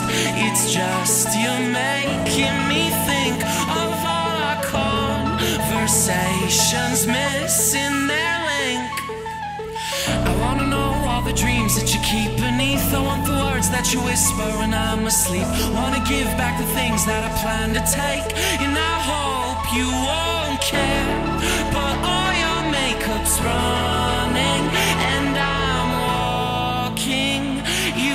It's just you're making me think of all our conversations missing their link. I wanna know all the dreams that you keep beneath. I want the words that you whisper when I'm asleep. Wanna give back the things that I plan to take, and I hope you won't care. But all your makeup's running, and I'm walking you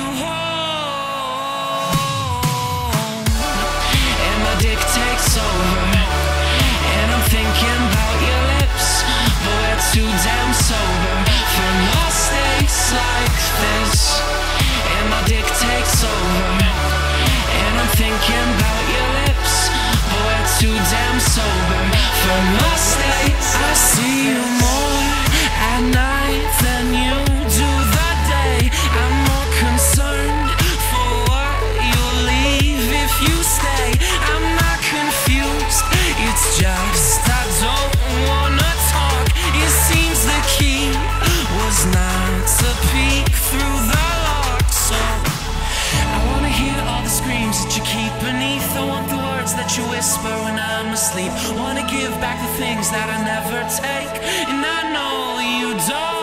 home. And my dick takes over, and I'm thinking about your lips, but we're too damn sober for mistakes like this. And my dick takes over, and I'm thinking about your lips, but we're too damn sober for mistakes. I see you more at night than you do the day. I'm more concerned for what you'll leave if you stay. I'm not confused, it's just I don't wanna talk. It seems the key was not to peek through the lock. So I wanna hear all the screams that you keep beneath. I want the words that you whisper when I'm asleep. Wanna give back the things that I never take, and I know you don't.